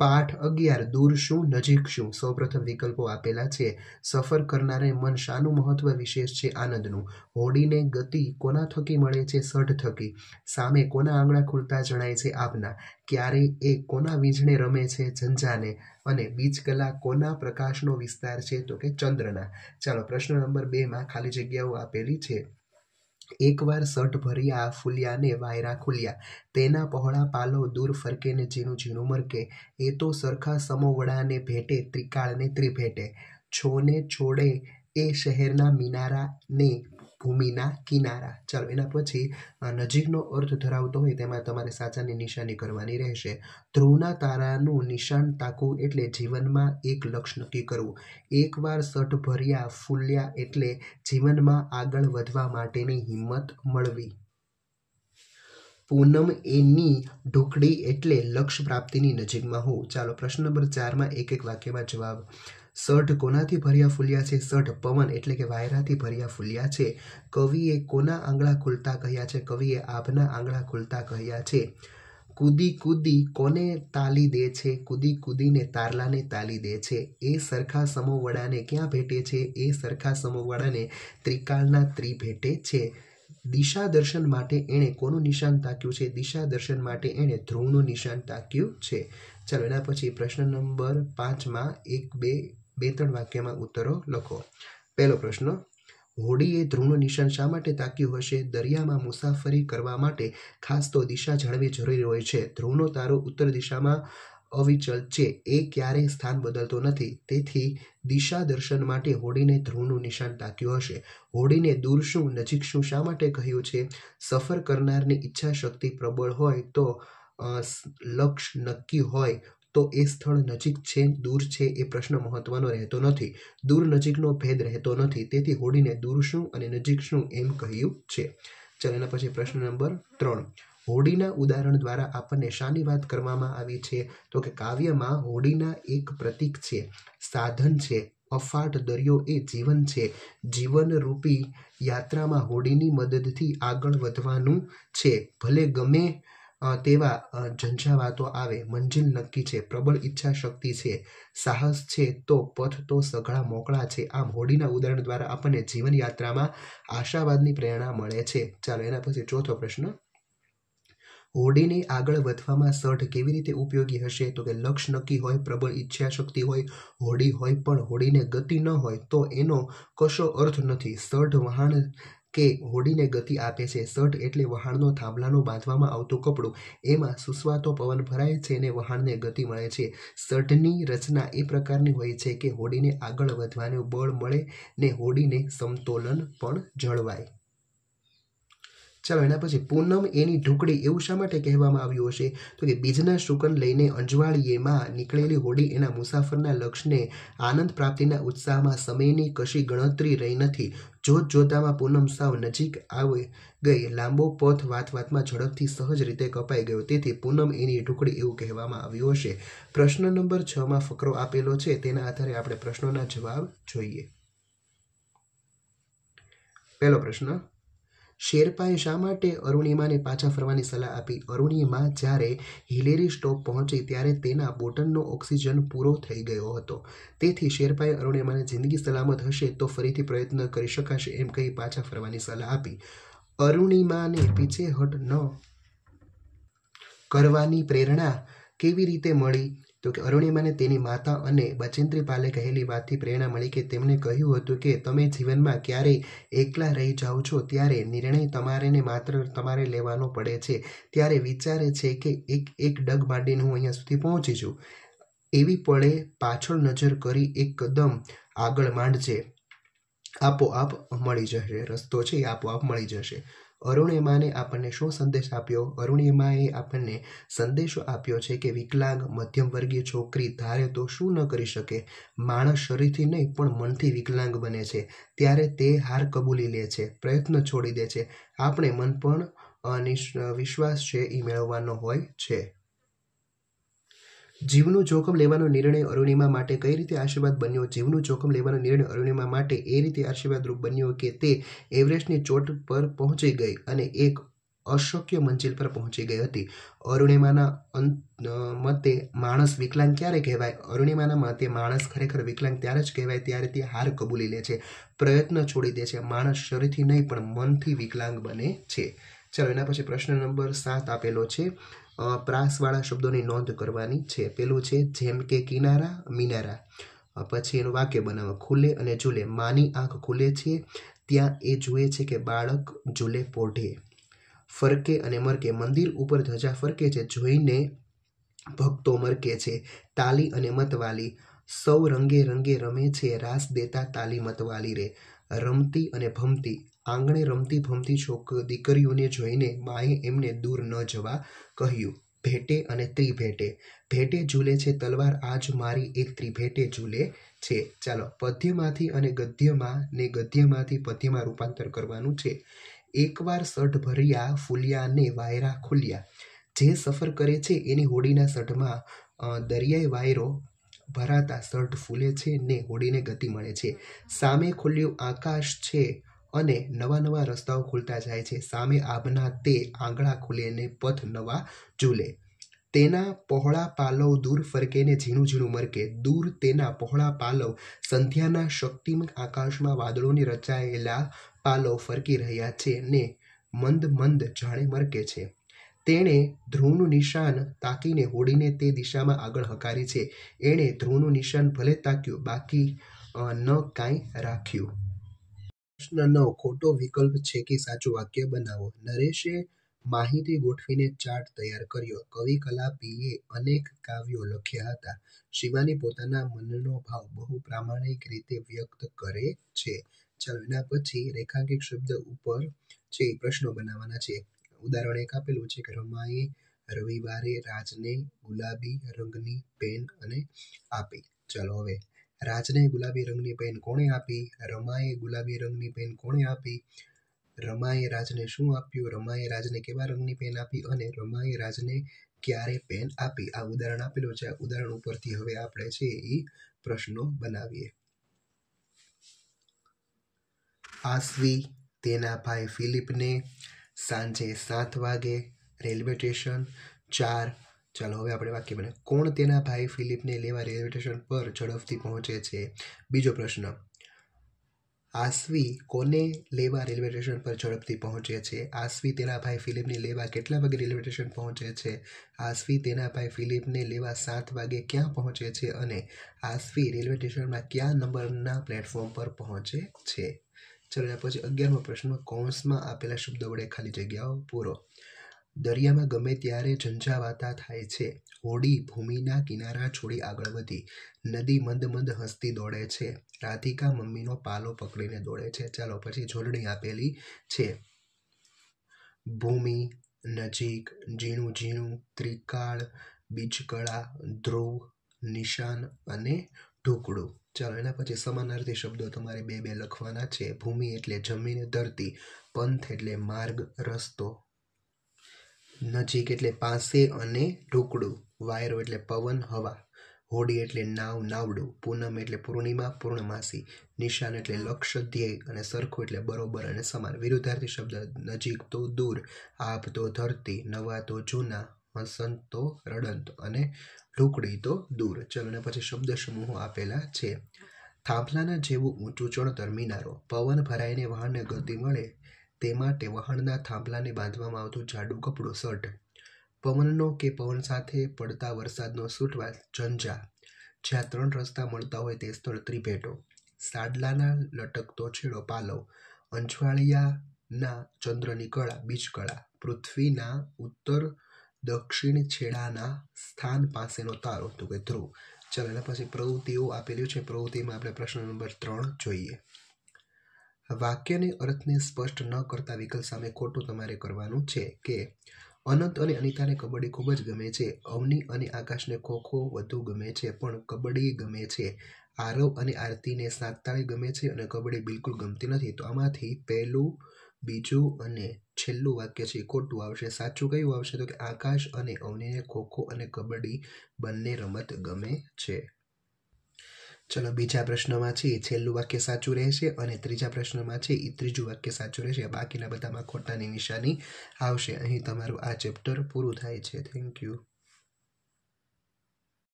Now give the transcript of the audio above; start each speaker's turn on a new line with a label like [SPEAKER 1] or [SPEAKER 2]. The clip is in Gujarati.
[SPEAKER 1] પાઠ 11 દૂર શું નજીક શું. સૌપ્રથમ વિકલ્પો આપેલા છે. સફર કરનારે મન શાનું મહત્વ વિશેષ છે? આનંદનું. હોડીને ગતિ કોના થકી મળે છે? સઢ થકી. સામે કોના આંગળા ખુલતા જણાય છે? આપના. ક્યારે એ કોના વીજળે રમે છે? ઝંઝાને. અને બીજકલા કોના પ્રકાશનો વિસ્તાર છે? તો કે ચંદ્રના. ચાલો પ્રશ્ન નંબર 2 માં ખાલી જગ્યાઓ આપેલી છે. એકવાર સઢ ભર્યા ફૂલ્યાને વાયરા ખુલ્યા, તેના પહોળા પાલવ દૂર ફરકે ને ઝીણું ઝીણું મરકે, એ તો સરખા સમોવડાને ભેટે ત્રિકાળને ત્રિભેટે, છોને છોડે એ શહેરના મિનારા ને ભૂમિના કિનારા. ચાલો એના પછી નજીકનો અર્થ ધરાવતો હોય તેમાં તમારે સાચાની નિશાની કરવાની રહેશે. ધ્રુવના તારાનું નિશાન તાકવું એટલે જીવનમાં એક લક્ષ્ય નક્કી કરવું. એકવાર સઢ ભર્યા ફૂલ્યા એટલે જીવનમાં આગળ વધવા માટેની હિંમત મળવી. પૂનમ એની ઢુકડી એટલે લક્ષ્ય પ્રાપ્તિની નજીકમાં હોવું. ચાલો પ્રશ્ન નંબર 4 માં એક એક વાક્યમાં જવાબ. સઢ કોનાથી ભર્યા ફૂલ્યા છે? સઢ પવન એટલે કે વાયરાથી ભર્યા ફૂલ્યા છે. કવિએ કોના આંગળા ખુલતા કહ્યા છે? કવિએ આભના આંગળા ખુલતા કહ્યા છે. કૂદી કૂદી કોને તાલી દે છે? કૂદી કૂદીને તારલાને તાલી દે છે. એ સરખા સમોવડાને ક્યાં ભેટે છે? એ સરખા સમોવડાને ત્રિકાળના ત્રિભેટે છે. દિશા દર્શન માટે એણે કોનું નિશાન તાક્યું છે? દિશા દર્શન માટે એણે ધ્રુવનું નિશાન તાક્યું છે. ચાલો એના પછી પ્રશ્ન નંબર 5 માં 2-3 વાક્યમાં ઉત્તરો લખો. પહેલો પ્રશ્ન, હોડીએ ધ્રુવનું નિશાન શા માટે તાક્યું હશે? દરિયામાં મુસાફરી કરવા માટે ખાસ તો દિશા જાણવી જરૂરી હોય છે. ધ્રુવનો તારો ઉત્તર દિશામાં અવિચલ છે, એ ક્યારેય સ્થાન બદલતો નથી. તેથી દિશા દર્શન માટે હોડીને ધ્રુવનું નિશાન તાક્યું હશે. હોડીને દૂર શું નજીક શું શા માટે કહ્યું છે? સફર કરનારની ઈચ્છા શક્તિ પ્રબળ હોય તો લક્ષ્ય નક્કી હોય તો એ સ્થળ નજીક છે દૂર છે એ પ્રશ્ન મહત્વનો રહેતો નથી. દૂર નજીકનો ભેદ રહેતો નથી. તેથી હોડીને દૂર શું અને નજીક શું એમ કહ્યું છે. ચાલો એના પછી પ્રશ્ન નંબર 3. હોડીના ઉદાહરણ દ્વારા આપણને શાની વાત કરવામાં આવી છે? તો કે કાવ્યમાં હોડીના એક પ્રતીક છે, સાધન છે. અફાટ દરિયો એ જીવન છે. જીવનરૂપી યાત્રામાં હોડીની મદદથી આગળ વધવાનું છે. ભલે ગમે તેવા ઝંઝાવાતો આવે, મંજિલ નક્કી છે. પ્રબળ ઈચ્છા શક્તિ છે, સાહસ છે તો પથ તો સઘળા મોકળા છે. આમ હોડીના ઉદાહરણ દ્વારા આપણને જીવન યાત્રામાં આશાવાદની પ્રેરણા મળે છે. ચાલો એના પછી ચોથો પ્રશ્ન, હોડીને આગળ વધવામાં સઢ કેવી રીતે ઉપયોગી હશે? તો કે લક્ષ્ય નક્કી હોય, પ્રબળ ઈચ્છા શક્તિ હોય, હોડી હોય પણ હોડીને ગતિ ન હોય તો એનો કશો અર્થ નથી. સઢ વહાણ કે હોડીને ગતિ આપે છે. સઢ એટલે વહાણનો થાંભલાનો બાંધવામાં આવતું કપડું. એમાં સુસવાતો પવન ભરાય છે અને વહાણને ગતિ મળે છે. સઢની રચના એ પ્રકારની હોય છે કે હોડીને આગળ વધવાનું બળ મળે ને હોડીને સમતોલન પણ જળવાય. ચાલો એના પછી પૂનમ એની ઢુકડી એવું શા માટે કહેવામાં આવ્યું હશે? તો કે બીજના શુકન લઈને અંજવાળીએમાં નીકળેલી હોડી એના મુસાફરના લક્ષ્યને આનંદ પ્રાપ્તિના ઉત્સાહમાં સમયની કશી ગણતરી રહી નથી. જોત જોતામાં પૂનમ સાવ નજીક આવી ગઈ. લાંબો પથ વાત વાતમાં ઝડપથી સહજ રીતે કપાઈ ગયો. તેથી પૂનમ એની ઢુકડી એવું કહેવામાં આવ્યું હશે. પ્રશ્ન નંબર 6 માં ફકરો આપેલો છે, તેના આધારે આપણે પ્રશ્નોના જવાબ જોઈએ. પહેલો પ્રશ્ન, શેરપાએ શા માટે અરુણિમાને પાછા ફરવાની સલાહ આપી? અરુણિમા જ્યારે હિલેરી સ્ટોપ પહોંચી ત્યારે તેના બોટલનો ઓક્સિજન પૂરો થઈ ગયો હતો. તેથી શેરપાએ અરુણિમાને જિંદગી સલામત હશે તો ફરીથી પ્રયત્ન કરી શકાશે એમ કહી પાછા ફરવાની સલાહ આપી. અરુણિમાને પીછેહટ ન કરવાની પ્રેરણા કેવી રીતે મળી? તો કે અરુણિમાને તેની માતા અને બચેન્દ્રી પાલે કહેલી વાતથી પ્રેરણા મળી કે તેમણે કહ્યું હતું કે તમે જીવનમાં ક્યારેય એકલા રહી જાઓ છો ત્યારે નિર્ણય તમારે ને માત્ર તમારે લેવાનો પડે છે. ત્યારે વિચારે છે કે એક ડગ માંડીને હું અહીંયા સુધી પહોંચી છું. એવી પળે પાછળ નજર કરી એક કદમ આગળ માંડજે, આપોઆપ મળી જશે. રસ્તો છે એ આપોઆપ મળી જશે. અરુણિમાને આપણને શું સંદેશ આપ્યો? અરુણિમાએ આપણને સંદેશો આપ્યો છે કે વિકલાંગ મધ્યમવર્ગીય છોકરી ધારે તો શું ન કરી શકે. માણસ શરીરથી નહીં પણ મનથી વિકલાંગ બને છે ત્યારે તે હાર કબૂલી લે છે, પ્રયત્ન છોડી દે છે. આપણે મન પણ વિશ્વાસ છે એ મેળવવાનો હોય છે. જીવનું જોખમ લેવાનો નિર્ણય અરુણિમા માટે કઈ રીતે આશીર્વાદ બન્યો? જીવનું જોખમ લેવાનો નિર્ણય અરુણિમા માટે એ રીતે આશીર્વાદરૂપ બન્યો કે તે એવરેસ્ટની ચોટ પર પહોંચી ગઈ અને એક અશક્ય મંજિલ પર પહોંચી ગઈ હતી. અરુણિમાના મતે માણસ વિકલાંગ ક્યારે કહેવાય? અરુણિમાના મતે માણસ ખરેખર વિકલાંગ ત્યારે જ કહેવાય ત્યારે તે હાર કબૂલી લે છે, પ્રયત્ન છોડી દે છે. માણસ શરીરથી નહીં પણ મનથી વિકલાંગ બને છે. ચાલો એના પછી પ્રશ્ન નંબર 7 આપેલો છે. પ્રાસવાળા શબ્દોની નોંધ કરવાની છે. પેલું છે જેમ કે કિનારા, મિનારા. પછી એનું વાક્ય બનાવો. ખુલે અને ઝૂલે. માની આંખ ખુલે છે ત્યાં એ જુએ છે કે બાળક ઝૂલે પોઢે. ફરકે અને મરકે. મંદિર ઉપર ધજા ફરકે છે, જોઈને ભક્તો મરકે છે. તાલી અને મતવાલી. સૌ રંગે રંગે રમે છે, રાસ દેતા તાલી મતવાલી રે. રમતી અને ભમતી. આંગણે રમતી ભમતી દીકરીઓને જોઈને માએ એમને દૂર ન જવા કહ્યું. ભેટે અને ત્રિભેટે. ભેટે ઝૂલે છે તલવાર, આજ મારી એક ત્રિભેટે ઝૂલે છે. ચાલો પદ્યમાંથી અને ગદ્યમાં ને ગદ્યમાંથી પદ્યમાં રૂપાંતર કરવાનું છે. એકવાર સઢ ભર્યા ફૂલ્યા ને વાયરા ખુલ્યા. જે સફર કરે છે એની હોડીના સઢમાં દરિયાઈ વાયરો ભરાતા સઢ ફૂલે છે ને હોડીને ગતિ મળે છે. સામે ખુલ્યું આકાશ છે અને નવા નવા રસ્તાઓ ખુલતા જાય છે. સામે આભના તે આંગળા ખુલે ને પથ નવા ઝૂલે. તેના પહોળા પાલવ દૂર ફરકે ને ઝીણું ઝીણું મરકે. દૂર તેના પહોળા પાલવ સંધ્યાના શક્તિમય આકાશમાં વાદળોની રચાયેલા પાલવ ફરકી રહ્યા છે ને મંદ મંદ જાણે મરકે છે. તેણે ધ્રુવનું નિશાન તાકીને હોડીને તે દિશામાં આગળ હકારી છે. એણે ધ્રુવનું નિશાન ભલે તાક્યું, બાકી ન કાંઈ રાખ્યું. પ્રશ્ન 9. ખોટો વિકલ્પ છે કે સાચું વાક્ય બનાવો. નરેશે માહિતી ગોઠવીને ચાર્ટ તૈયાર કર્યો. કવિ કલાપીએ અનેક કાવ્યો લખ્યા હતા. શિવાની પોતાના મનનો ભાવ બહુ પ્રામાણિક રીતે વ્યક્ત કરે છે. ચાલો એના પછી રેખાંકિત શબ્દ ઉપર છે પ્રશ્નો બનાવવાના છે. ઉદાહરણ 1 આપેલું છે કે રમાએ રવિવારે રાજને ગુલાબી રંગની પેન અને આપી. ચાલો હવે રાજને ગુલાબી રંગની પેન કોણે આપી? રમાએ ગુલાબી રંગની પેન કોણે આપી? રમાએ રાજને શું આપ્યું? રમાએ રાજને કેવા રંગની પેન આપી? અને રમાએ રાજને ક્યારે પેન આપી? આ ઉદાહરણ આપેલું છે. આ ઉદાહરણ ઉપરથી હવે આપણે છે એ પ્રશ્નો બનાવીએ. આસવી તેના ભાઈ ફિલિપને સાંજે 7 વાગે રેલવે સ્ટેશન 4. ચાલો હવે આપણે વાક્ય બને. કોણ તેના ભાઈ ફિલિપને લેવા રેલવે સ્ટેશન પર ઝડપથી પહોંચે છે? બીજો પ્રશ્ન. આસવી કોને લેવા રેલવે સ્ટેશન પર ઝડપથી પહોંચે છે? આસવી તેના ભાઈ ફિલિપને લેવા કેટલા વાગે રેલવે સ્ટેશન પહોંચે છે? આસવી તેના ભાઈ ફિલિપને લેવા 7 વાગે ક્યાં પહોંચે છે? અને આસવી રેલવે સ્ટેશનમાં કયા નંબરના પ્લેટફોર્મ પર પહોંચે છે? ચલો એના પછી 11મો પ્રશ્ન. કૌંસમાં આપેલા શબ્દો વડે ખાલી જગ્યાઓ પૂરો. દરિયામાં ગમે ત્યારે ઝંઝાવાતા થાય છે. હોડી ભૂમિના કિનારા છોડી આગળ વધી. નદી મંદ મંદ હસતી દોડે છે. રાધિકા મમ્મીનો પાલો પકડીને દોડે છે. ચાલો પછી જોડણી આપેલી છે. ભૂમિ, નજીક, ઝીણું ઝીણું, ત્રિકાળ, બીજકળા, ધ્રુવ, નિશાન અને ઢોકળું. ચાલો એના પછી સમાનાર્થી શબ્દો તમારે 2 લખવાના છે. ભૂમિ એટલે જમીન, ધરતી. પંથ એટલે માર્ગ, રસ્તો. નજીક એટલે પાસે અને ઢોકળું. વાયરો એટલે પવન, હવા. હોડી એટલે નાવ, નાવડું. પૂનમ એટલે પૂર્ણિમા, પૂર્ણમાસી. નિશાન એટલે લક્ષ્ય, ધ્યેય. અને સરખું એટલે બરોબર અને સમાન. વિરુદ્ધાર્થી શબ્દ. નજીક તો દૂર, આભ તો ધરતી, નવા તો જૂના, હસંત તો રડંત અને ઢોકળી તો દૂર. ચલો ને પછી શબ્દ સમૂહો આપેલા છે. થાંભલાના જેવું ઊંચું ચણતર, મિનારો. પવન ભરાઈને વહાણને ગતિ મળે તે માટે વહાણના થાંભલાને બાંધવામાં આવતું જાડું કપડું, સઢ. પવનનો કે પવન સાથે પડતા વરસાદનો છૂટવાસ, ઝંઝા. જ્યાં 3 રસ્તા મળતા હોય તે સ્થળ, ત્રિભેટો. સાડલાના લટકતો છેડો, પાલવ. અંજવાળિયાના ચંદ્રની કળા, બીજકળા. પૃથ્વીના ઉત્તર દક્ષિણ છેડાના સ્થાન પાસેનો તારો, તો કે ધ્રુવ. ચાલો એના પછી પ્રવૃત્તિઓ આપેલી છે. પ્રવૃત્તિમાં આપણે પ્રશ્ન નંબર 3 જોઈએ. વાક્યને અર્થને સ્પષ્ટ ન કરતા વિકલ્પ સામે ખોટું તમારે કરવાનું છે. કે અનંત અને અનિતાને કબડ્ડી ખૂબ જ ગમે છે. અવની અને આકાશને ખો-ખો વધુ ગમે છે પણ કબડ્ડી ગમે છે. આરવ અને આરતીને સાતતાળી ગમે છે અને કબડ્ડી બિલકુલ ગમતી નથી. તો આમાંથી પહેલું, બીજું અને છેલ્લું વાક્ય છે ખોટું આવશે. સાચું કયું આવશે? તો કે આકાશ અને અવનીને ખો-ખો અને કબડ્ડી બંને રમત ગમે છે. ચલો બીજા પ્રશ્નમાં છે છેલ્લું વાક્ય સાચું રહેશે અને ત્રીજા પ્રશ્નમાં છે એ ત્રીજું વાક્ય સાચું રહેશે. બાકીના બધામાં ખોટાની નિશાની આવશે. અહીં તમારું આ ચેપ્ટર પૂરું થાય છે. Thank you.